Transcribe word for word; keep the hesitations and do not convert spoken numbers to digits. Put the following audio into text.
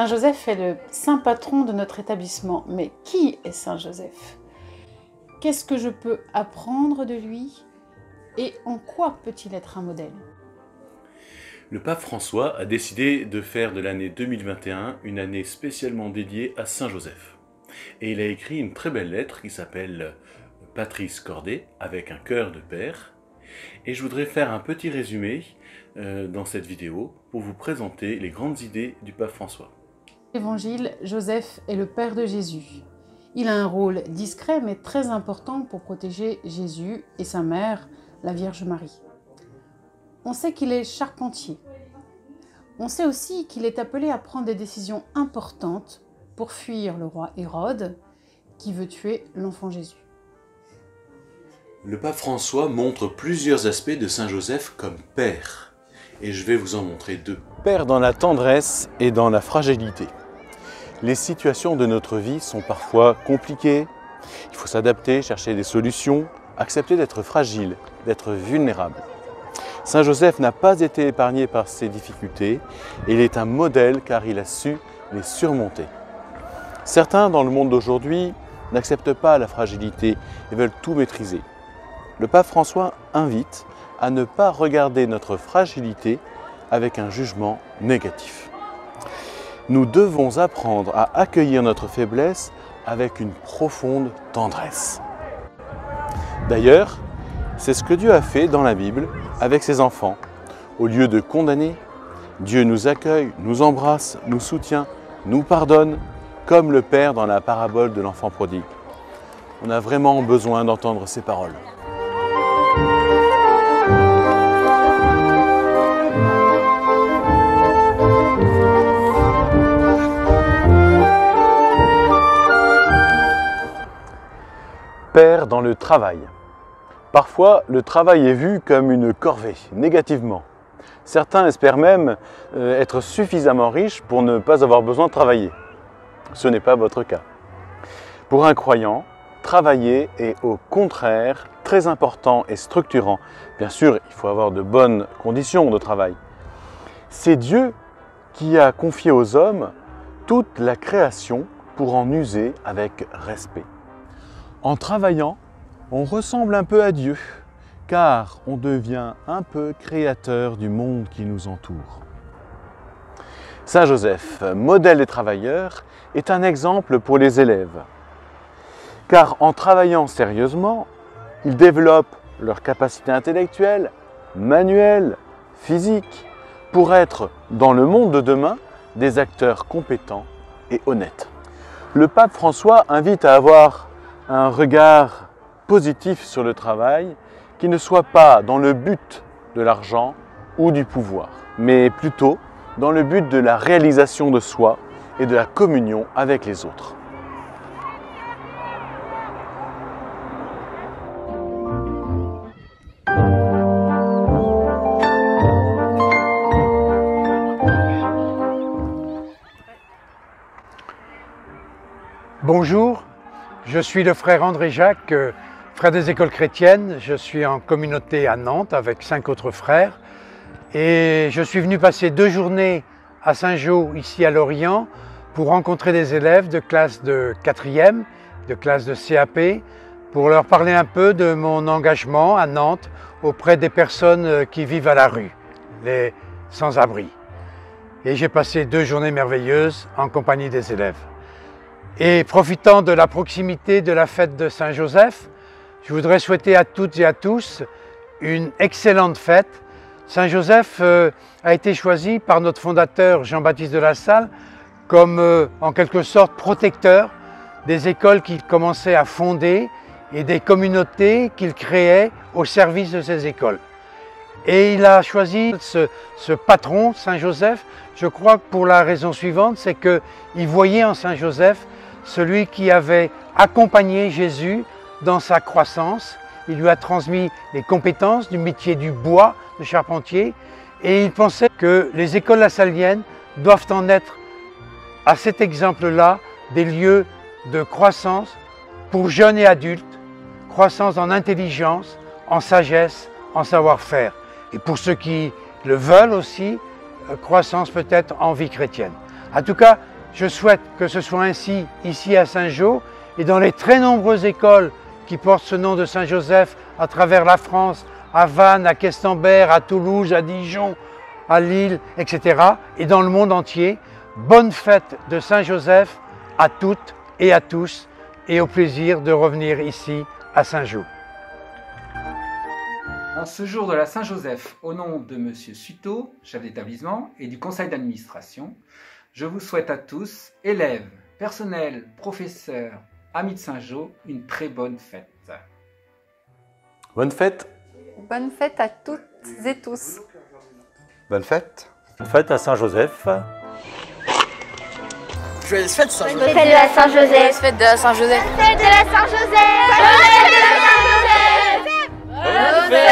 Saint-Joseph est le saint patron de notre établissement. Mais qui est Saint Joseph? Qu'est-ce que je peux apprendre de lui? Et en quoi peut-il être un modèle? Le pape François a décidé de faire de l'année deux mille vingt et un une année spécialement dédiée à Saint Joseph. Et il a écrit une très belle lettre qui s'appelle Patris Corde, avec un cœur de père. Et je voudrais faire un petit résumé euh, dans cette vidéo pour vous présenter les grandes idées du pape François. Évangile, Joseph est le père de Jésus. Il a un rôle discret mais très important pour protéger Jésus et sa mère, la Vierge Marie. On sait qu'il est charpentier. On sait aussi qu'il est appelé à prendre des décisions importantes pour fuir le roi Hérode qui veut tuer l'enfant Jésus. Le pape François montre plusieurs aspects de Saint Joseph comme père, et je vais vous en montrer deux. Père dans la tendresse et dans la fragilité. Les situations de notre vie sont parfois compliquées, il faut s'adapter, chercher des solutions, accepter d'être fragile, d'être vulnérable. Saint Joseph n'a pas été épargné par ces difficultés, et il est un modèle car il a su les surmonter. Certains dans le monde d'aujourd'hui n'acceptent pas la fragilité et veulent tout maîtriser. Le pape François invite à ne pas regarder notre fragilité avec un jugement négatif. Nous devons apprendre à accueillir notre faiblesse avec une profonde tendresse. D'ailleurs, c'est ce que Dieu a fait dans la Bible avec ses enfants. Au lieu de condamner, Dieu nous accueille, nous embrasse, nous soutient, nous pardonne, comme le Père dans la parabole de l'enfant prodigue. On a vraiment besoin d'entendre ces paroles. Père dans le travail. Parfois, le travail est vu comme une corvée, négativement. Certains espèrent même euh, être suffisamment riches pour ne pas avoir besoin de travailler. Ce n'est pas votre cas. Pour un croyant, travailler est au contraire très important et structurant. Bien sûr, il faut avoir de bonnes conditions de travail. C'est Dieu qui a confié aux hommes toute la création pour en user avec respect. En travaillant, on ressemble un peu à Dieu, car on devient un peu créateur du monde qui nous entoure. Saint Joseph, modèle des travailleurs, est un exemple pour les élèves. Car en travaillant sérieusement, ils développent leurs capacités intellectuelles, manuelles, physiques, pour être, dans le monde de demain, des acteurs compétents et honnêtes. Le pape François invite à avoir un regard positif sur le travail qui ne soit pas dans le but de l'argent ou du pouvoir, mais plutôt dans le but de la réalisation de soi et de la communion avec les autres. Bonjour, je suis le frère André Jacques, frère des écoles chrétiennes. Je suis en communauté à Nantes avec cinq autres frères et je suis venu passer deux journées à Saint-Jean, ici à Lorient, pour rencontrer des élèves de classe de quatrième, de classe de C A P, pour leur parler un peu de mon engagement à Nantes auprès des personnes qui vivent à la rue, les sans-abri. Et j'ai passé deux journées merveilleuses en compagnie des élèves. Et profitant de la proximité de la fête de Saint-Joseph, je voudrais souhaiter à toutes et à tous une excellente fête. Saint-Joseph euh, a été choisi par notre fondateur Jean-Baptiste de La Salle comme euh, en quelque sorte protecteur des écoles qu'il commençait à fonder et des communautés qu'il créait au service de ces écoles. Et il a choisi ce, ce patron, Saint-Joseph, je crois pour la raison suivante, c'est qu'il voyait en Saint-Joseph celui qui avait accompagné Jésus dans sa croissance. Il lui a transmis les compétences du métier du bois, de charpentier, et il pensait que les écoles lasalliennes doivent en être, à cet exemple-là, des lieux de croissance pour jeunes et adultes, croissance en intelligence, en sagesse, en savoir-faire. Et pour ceux qui le veulent aussi, croissance peut-être en vie chrétienne. En tout cas, Je souhaite que ce soit ainsi ici à Saint-Jean et dans les très nombreuses écoles qui portent ce nom de Saint-Joseph à travers la France, à Vannes, à Questembert, à Toulouse, à Dijon, à Lille, et cetera. Et dans le monde entier. Bonne fête de Saint-Joseph à toutes et à tous et au plaisir de revenir ici à Saint-Jean. En ce jour de la Saint-Joseph, au nom de Monsieur Suto, chef d'établissement, et du conseil d'administration, je vous souhaite à tous, élèves, personnel, professeurs, amis de Saint-Jean, une très bonne fête. Bonne fête. Bonne fête à toutes et tous. Bonne fête. Bonne fête à Saint-Joseph. Joyeuse fête Saint-Joseph. Bonne fête de la Saint-Joseph. Joyeuse fête de la Saint-Joseph. Bonne fête de la Saint-Joseph. Bonne fête.